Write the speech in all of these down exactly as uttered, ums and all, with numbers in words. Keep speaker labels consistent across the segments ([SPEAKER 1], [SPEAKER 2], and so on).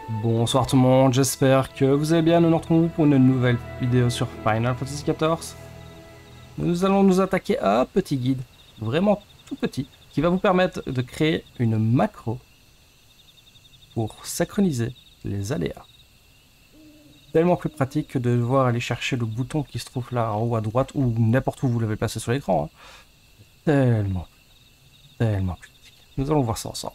[SPEAKER 1] Bonsoir tout le monde, j'espère que vous allez bien. Nous nous retrouvons pour une nouvelle vidéo sur Final Fantasy quatorze. Nous allons nous attaquer à un petit guide, vraiment tout petit, qui va vous permettre de créer une macro pour synchroniser les aléas. Tellement plus pratique que de devoir aller chercher le bouton qui se trouve là en haut à droite ou n'importe où vous l'avez placé sur l'écran. Hein. Tellement, tellement plus pratique. Nous allons voir ça ensemble.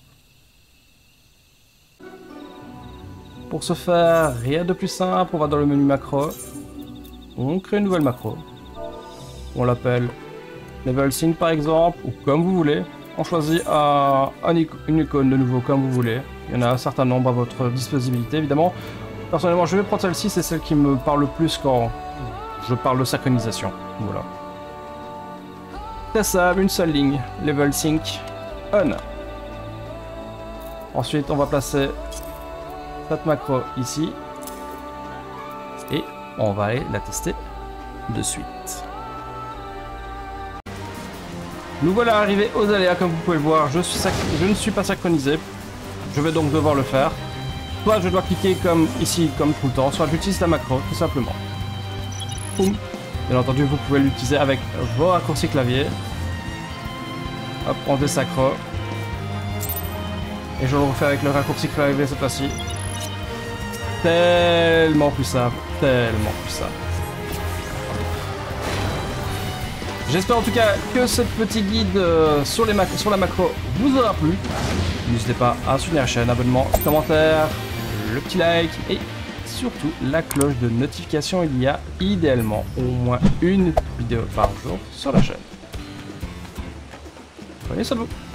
[SPEAKER 1] Pour ce faire, rien de plus simple, on va dans le menu macro, on crée une nouvelle macro, on l'appelle Level Sync par exemple, ou comme vous voulez, on choisit un, un ic une icône de nouveau comme vous voulez, il y en a un certain nombre à votre disponibilité évidemment. Personnellement je vais prendre celle-ci, c'est celle qui me parle le plus quand je parle de synchronisation, voilà. C'est ça, une seule ligne, Level Sync On. Ensuite on va placer cette macro ici et on va aller la tester de suite. Nous voilà arrivés aux aléas, comme vous pouvez le voir, je, suis je ne suis pas synchronisé, je vais donc devoir le faire. Soit je dois cliquer comme ici, comme tout le temps, soit j'utilise la macro tout simplement. Boum. Bien entendu vous pouvez l'utiliser avec vos raccourcis clavier. Hop, on désacro. Et je le refais avec le raccourci clavier cette fois-ci. Tellement plus simple, tellement plus simple. J'espère en tout cas que ce petit guide euh, sur, les sur la macro vous aura plu. N'hésitez pas à soutenir la chaîne, abonnement, commentaire, le petit like et surtout la cloche de notification. Il y a idéalement au moins une vidéo par jour sur la chaîne. Prenez soin de vous.